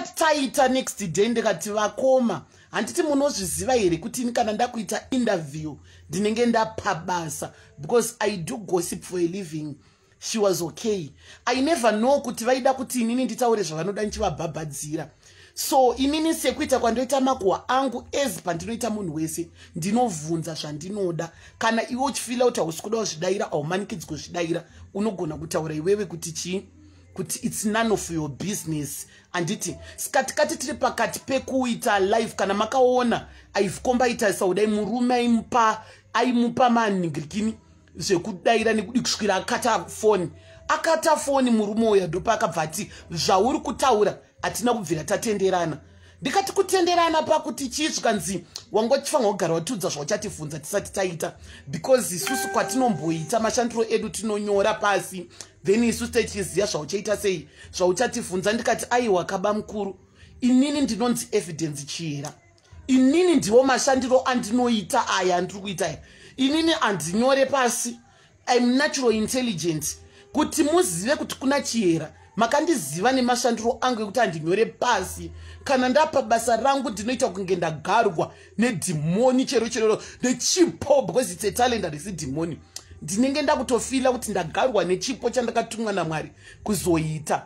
takati taita next day ndikati vakoma handiti munozviziva here kuti ini kana ndakuita interview ndinenge ndapabasa because I do gossip for a living. She was okay. I never know kuti vaida kuti inini nditaure zvavanoda nchivabhabhadzira. So inini sekuita kwandoita makuhwa angu as pandinoita munhu wese ndinovhunza zvandinoda. Kana iwe uchifila kuti hausi kuda kuzvidaira haumanikidzwi kuzvidaira unogona kutaura iwewe kuti chii kuti it's none of your business. Anditi skatikati tiri pakati pekuita live kana makaona Ivy Kombo aita saudai murume aimupa manhingirikini zvekudaira nekudi kusvikira akata foni murume uya ndopa akabva ati zvauri kutaura hatina kubvira tatenderana. Ndikati kutenderana pakuti chii zvikanzi wangochifanwa kugara watiudza zvauchativhunza tisati taita because isusu kwatinomboita mashandiro edu tinonyora pasi then isusu tichiziva zvauchaita sei zvauchativhunza. Ndikati aiwa kaba mukuru inini ndinonzi evidence Chihera, inini ndiwo mashandiro andinoita aya andiri kuita aya, inini andinyore pasi. I'm natural intelligent kuti muzive kuti kuna Chihera makandiziva nemashandiro angu ekuti andinyore pasi. Kana ndapa basa rangu ndinoita kunge ndagarwa nedhimoni chero nechipo because it's a talent and it's a demoni. Ndinenge ndakutofila kuti ndagarwa nechipo chandakatumwa naMwari kuzoita.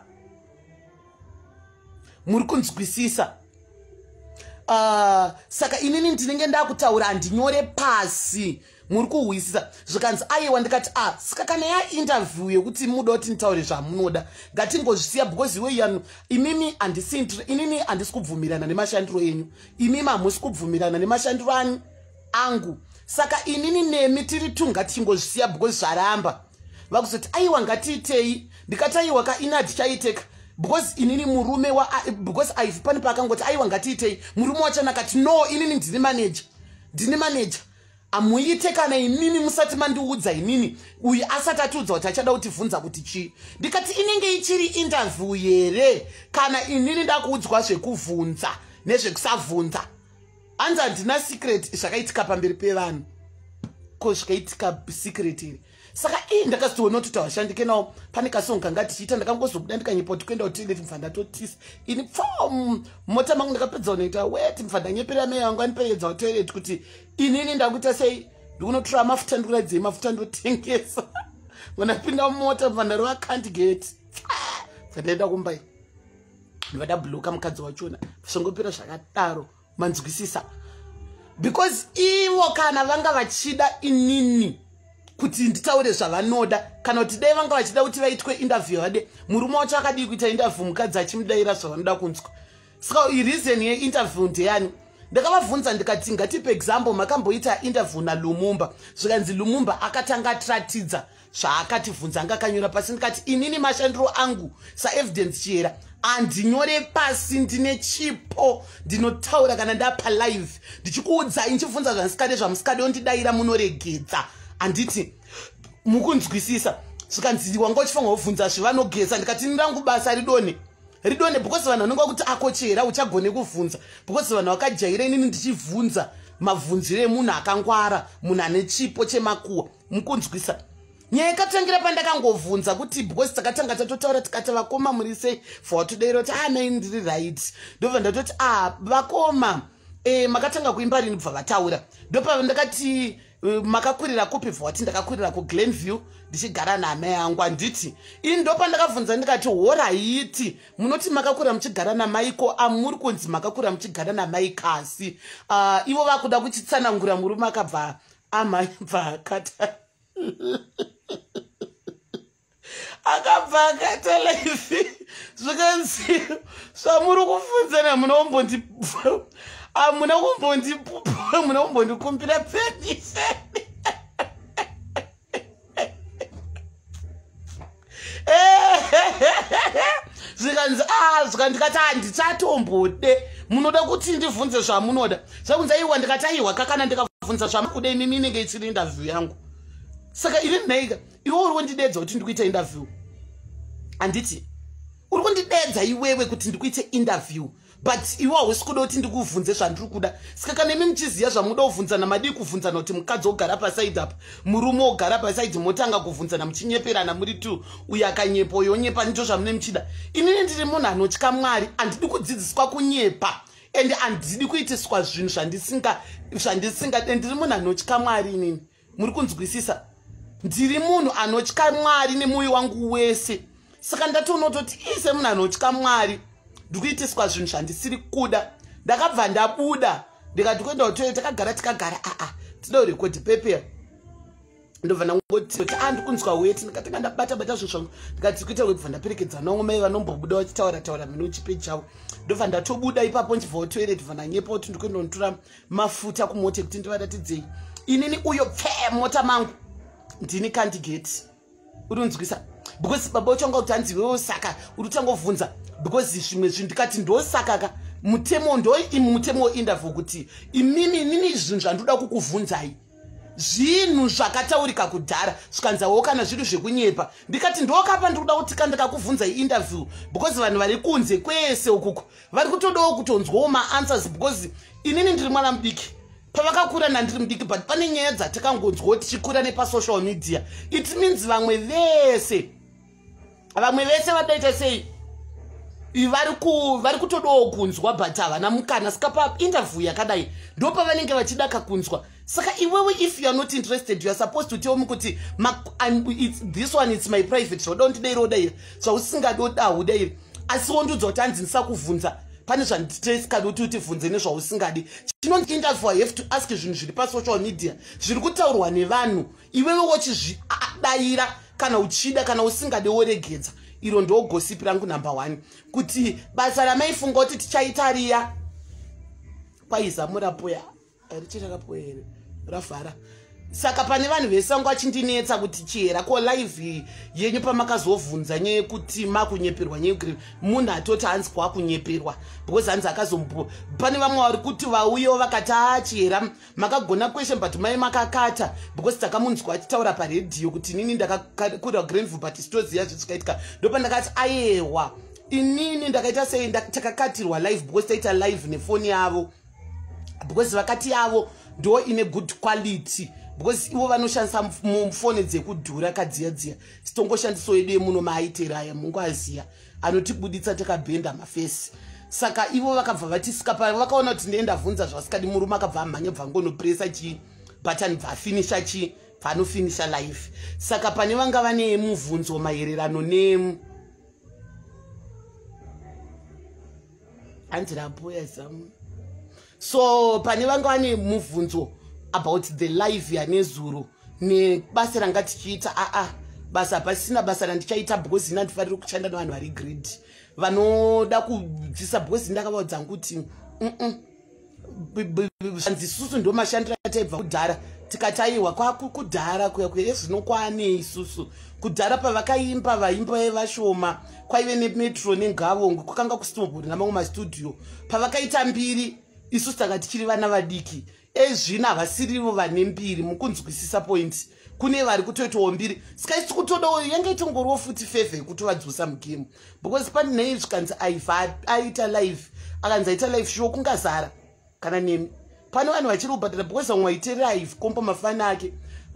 Muri kunzwisisa? Saka inini ndinenge ndakutaura andinyore pasi. Muri kuhwisisa? Zvikanzi aiwa ndikati saka kana ya interview yekuti muda kuti nitaure zvamunoda ngatingozvisiya because iwe yanu imimi inini handisi kubvumirana nemashandiro enyu, imimi hamusi kubvumirana nemashandiro angu. Saka inini nemi tiri tu ngatingozvisiya because zvaramba. Vakuzoti aiwa ngatiitei, ndikati aiwa ka ina tichaiteka because inini murume because Ivy pane pakangoti aiwa ngatiitei, murume wacho nakati no inini ndine manager amuite kana inini musati mandiudza inini uyu asati atiudza kuti achada kutivhunza kuti chii. Ndikati inenge ichiri interview here kana inini ndakuudzwa zvekuvhunza nezvekusavhunza. Hanzi handina secret zvakaitika pamberi pevanhu ko zvakaitika secret here. Saka ndakazotoona kuti tawashandike nawo pane kasonga ngati chiita ndakangozobuda ndikanyepoti kuenda kutoilet mfa ndatotisa ini mota mangu ndakapedza unoita weti mfa ndanyepera mai yangu anipeyedza kutoilet kuti inini ndakuita sei ndikunotora mafuta ndikuradzei mafuta ndotengesa. Ndapinda mumota mfa ndarova candigate ndaenda kumbai ndivada bhuloka mukadzi wachona zvongopera zvakadaro manzwisisa because ivo kana vanga vachida inini kuti nditaure zvavanoda kana kuti dai vanga vachida kuti vaitwe interview vade murume wacho akadii kuita interview mukadzi achimudaira zvavanoda kunzwa. Saka reason yeinterview ndeyani ndakavabvunza ndikati ngatipe example makamboita interview naLumumba zvikanzi Lumumba akatanga atiratidza zvaakativhunza anga akanyora pasi. Ndikati inini mashandiro angu saevidence Chihera andinyore pasi ndine chipo ndinotaura kana ndapa live ndichikuudzai ndichibvunza zvandisikade zvamusikade ondidaira munoregedza. Anditi mukunzwisisa? Zvikanzi wanga uchifanwa kubvunza zvavanogesa. Ndikati ndangu basa ridone because vanhu vanonga kuti ako Chihera uchagone kuvhunza because vanhu vakajaira inini ndichivhunza mabvunzire emunhu akangwara munhu ane chipo chemakuhwa. Mukunzwisa? Nyaya ikatangira pandakangovhunza kuti because takatanga tatotaura tikati vakoma muri sei for today roti nei ndiri right ndobva ndatoti vakoma makatanga kuimba rini bva vataura ndopa ndakati makakurira kupi vhoti ndakakurira kuGlenview ndichigara namai yangu. Anditi ini ndopa ndakabvunza ndikati horaiti munoti makakurira muchigara namaiko amuri kunzi makakurira muchigara namai kasi ivo vakuda kuchitsanangura murume akabva amai bva akata akabva akata live zvikanzi zvamuri kufunzana muna kumbondikumbira permission. Zvikanzi ndikati handichatombode munoda kuti ndivhunze zvamunoda zvakunzi aiwa ndikati aiwa kakana ndikabvunza zvamukuda imimi inenge ichiri interview yangu. Saka ini nhaika iwe uri kundidedza kuti ndikuita interview. Anditi uri kundidedza iwewe kuti ndikuite interview but iwe hausi kuda kuti ndikuvhunze zvandiri kuda. Saka kana imi muchiziva zvamuda kuvhunzana madii kuvhunzana kuti mukadzi ogara pasaidi apa murume ogara pasaidi motanga kuvhunzana muchinyeperana muri tu uyu akanyepa uyo onyepa ndizvo zvamune muchida. Inini ndiri munhu anotya Mwari, handidi kudzidziswa kunyepa ende handidi kuitiswa zvinhu zvandisingade. Ndiri munhu anotya Mwari inini, muri kunzwisisa? Ndiri munhu anotya Mwari nemwoyo wangu wese. Saka ndatoona kuti ise munhu anotya Mwari ndikuitiswa zvinhu zvandisiri kuda. Ndakabva ndabuda ndikati kuenda kutoilet takagara tinoda kurekodhi pepe. Ndobva ndangoti kuti ndikunzwa weti ndikatanga ndabata zvinhu zvangu ndikati kuita kubva ndaperekedza nawo mai vanombobuda vachitaura mino chipeji chavo. Ndobva ndatobuda ipapo ndibva kutoilet bva ndanyepa kuti ndikuenda kunotora mafuta kumoto kuti ndivaratidzei inini uyo mota mangu ndini kandigeti. Uri kunzwisa? Because baba uchanga kuti hanzi wewo saka uri kutangovhunza because zvimwe zvinhu ndikati ndosaka mutemo mutemo interview kuti inini zvinhu zvandoda kukuvhunzai zvinhu zvakataurika kudhara zvikanzawo kana zviri zvekunyepa. Ndikati ndokapa ndikuda kuti kandikakuvhunzai interview because vanhu vari kunze kwese ukuko vari kutodawo kutonzwawo maanswers because inini ndiri mwana mudiki. Pavakakura nandiri mudiki but pane nyaya dzatakangonzwawo tichikura nepasocial media. It means vamwe vese vadaita sei vari kutodawo kunzwa but havana mukana. Saka painterview yakadai ndo pavanenge vachida kakunzwa. Saka iwewe if you are not interested you are supposed to tell me kuti this one it's my private so don't dare odaira zvausingadoda udaira. Asi wondudza kuti hanzi ndisakuvhunza pane zvanditesikadi kuti utivhunze nezvausingadi. Chinonzi interview I have to ask zvinhu zviri pasocial media zviri kutaurwa nevanhu iwewe wochizvidaira kana uchida kana usingade woregedza. Iro ndo gossip rangu number 1 kuti basa ramaifunga kuti tichaita riya paiza murapoya richirakapoya here rafara. Saka pane vanhu vesango vachindinetsa kuti Chihera ko live yenyu pamakazovhunza nyaya yekuti makunyeperwa nyaya munhu atoti hanzi kwakunyeperwa because hanzi akazombo pane vamwe vari kuti vauyewo vakati Chihera makagona question but mai makakata because takamunzwa achitaura paredhiyo kuti inini ndakakura Greenville but sitoziya zvitsvakaitika. Ndopa ndakati ayewa inini ndakaita sei takakatirwa live because taita live nefoni yavo because vakati yavo ndo ine good quality because ivo vanoshandisa mufoni dzekudhura kadziyadziya sitongoshandiso yedu yemuno maaitera aya mungu aziya anotibuditsa takabhenda mafesi. Saka ivo vakabva vatisika vakaona kuti ndienda bvunza zvasikadi murume akabva amhanya bva ngonopresa chi button bva afinisha chi panofinisha live. Saka pane vanga vane mubvunzo maererano andirapoya zamu so pane vanga vane mubvunzo about the live yanezuro nebasa ranga tichiita basa pasina basa randichaita because inandifarira kushanda nevanhu vari greed vanoda kubvisa because ndakavaudza kuti isusu ndo mashandiro ataibva kudhara tikataiwa kudhara kuya zvinokwane isusu kudhara pavakaimba vaimba vashoma kwaive nemetro nengavongo kwakanga kustomobhori namamwe mastudio pavakaita mbiri isusu tanga tichiri vana vadiki. Ezvino havasirivo vane mbiri mukunzwisisa point kune vari kutoitawo mbiri. Saka isi kutodawo yange itongoriwo futi fevhe kutovadzosa mugemu because pane nhai zvikanzi aita live akanzi aita live show kungazara kana nemi pane vanhu vachiri kubhadhara because vamwe vaite live komba mafani ake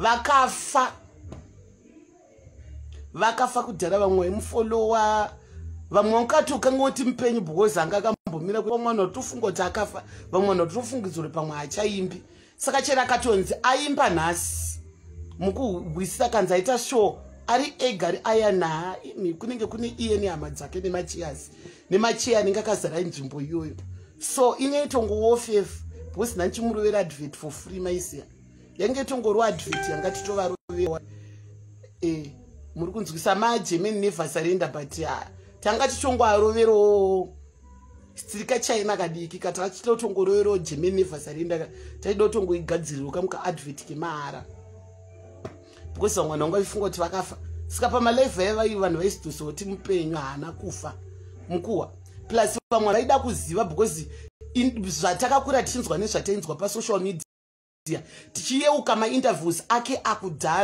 vakafa kudhara vamwe vaimufolowa vamwe vakatokanga kuti mupenyu because anga akambomira kuti vamwe vanhu vatofunga kuti akafa vamwe vanhu vatofungidzwa kuti pamwe hachaimbi. Saka Chihera akatonzi aimba nhasi mukuhwisisa kanzi aita show ari ega ari aya kunenge kune iye nehama dzake nemacheya anenge akazara nzvimbo iyoyo. So ine itongowo fefu because nanchimurovera advert for free maisiya yange itongoriwo advert yanga titovarovewa muri kunzwisa magermany nevhasarenda but tanga tichongoaroverowo stirika China kadiki kati vachida kutongoroverowo Germany nevhasarenda taida kutongoigadziriro kamuka advert kemahara because vamwe vanhu vaifunga kuti vakafa. Saka pamalive aiva vanhu vaisidosa kuti mupenyu haana kufa mukuwa plus vamwe vaida kuziva because zvatakakura tichinzwa nezvatainzwa pasocial media tichiyeuka mainterviews ake akudhara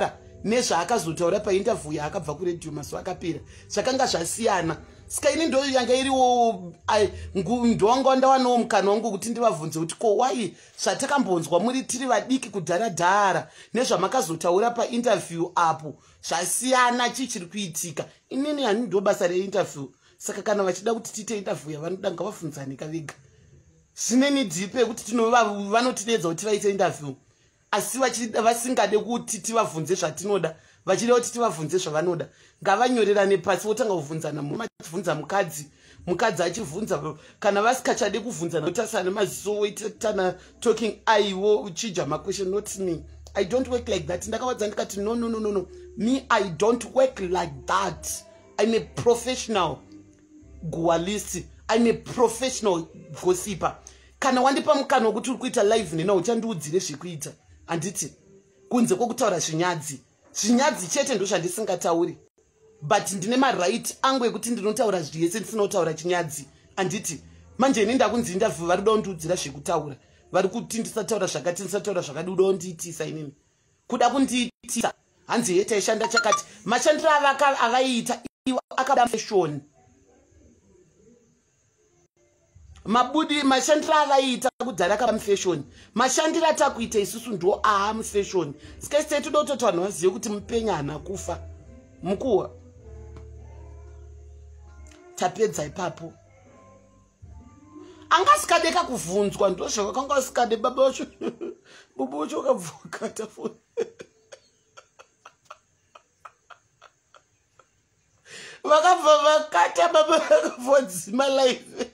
nezvaakazotaura painterview yaakabva kuredio mazuva akapera zvakanga zvasiyana. Saka ini ndo yanga iriwo ndowanga ndawanawo mukana wangu kuti ndivabvunze kuti ko wai zvatakambonzwa muri tiri vadiki kudharadhara nezvamakazotaura painterview apo zvasiyana chichiri kuitika. Inini hani ndo basa reinterview. Saka kana vachida kuti tiite interview yavanoda ngavabvunzanika vega. Zvineni dhipe kuti vanotidedza kuti vaite interview asi vasingade kuti tivabvunze zvatinoda, vachida kuti tivabvunze zvavanoda ngavanyorerane pasi votanga kubvunzana. Mumabvunza mukadzi achibvunza kana vasikachade kubvunzana votasana maziso voitana talking aiwo uchija maquestion, not me. I don't work like that. Ndakawadza ndikati no, me I don't work like that. I'm a professional gualist. I'm a professional gossiper. Kana wandipa mukano kuti uri kuita live nena uchandiudzire zvekuita anditi kunze kwokutaura zvinyadzi chete ndo zvandisingatauri, but ndine maright angu ekuti ndinotaura zvese ndisinotaura chinyadzi anditi. Manje ini ndakunzi interview vari dondiudzira zvekutaura, vari kuti ndisataura zvakati ndisataura zvakadi udo ndiitisa inini kuda kundiitisa hanzi yeta ishanda chakati mashandiro avaita iwo akada fashion mabudi mashandiro avaita kudhara akaba fashion mashandiro atakuita isusu ndo fashion. Sikaise tudoti vanhu vazive kuti mupenya hana kufa mukuwa tapedza ipapo. Anga sikadeka kuvunzwa ndo zvakanga sikade baba wacho baba wacho akabvuka tafoni vakabva vakata baba vakavodzima live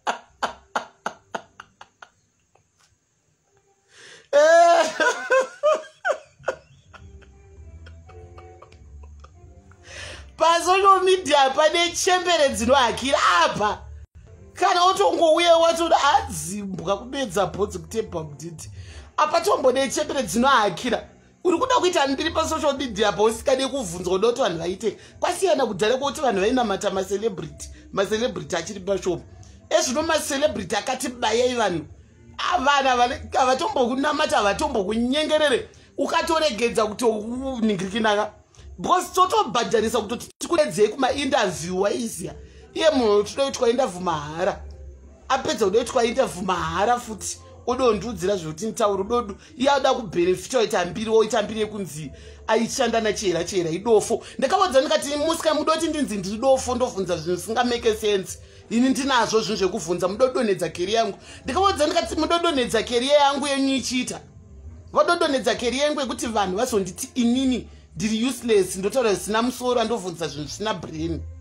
pasocial media pane chembere dzinohakira apa kana utongouya watoda adzimbwa kubedza bhodzi kutebha mudhidhi apa tombode chembere dzinohakira uri kuda kuita ndiri pasocial media pa usikade kubvunzwa udoti vanhu vaite kwasiyana kudhara kuti vanhu vainamata macelebrity achiri pashopu ezvino macelebrity akatibayai vanhu avana avatombokunamata avatombokunyengerere ukatoregedza kuti uningirikinaka because totobhadharisa kuti tikudedzei kumainterview waiziya iye munhu tinoitwa interview mahara apedza udoitwa interview mahara futi odondiudzira zvokuti ntauro dodu iye ada kubenefita oita mbiri yekunzi aishanda nachihera idofo. Ndakawadza ndikati musika mudoti ndinzi ndiri dofo ndobvunza zvinhu zvisingameke sense ini ndinazvo zvinhu zvekubvunza mudodonedza keri yangu. Ndikawadza ndikati mudodonedza keri yangu yenyu ichiita vododonedza keri yangu yekuti vanhu vazonditi inini ndiri useless ndotaura zvisina musoro andobvunza zvinhu zvisina brain.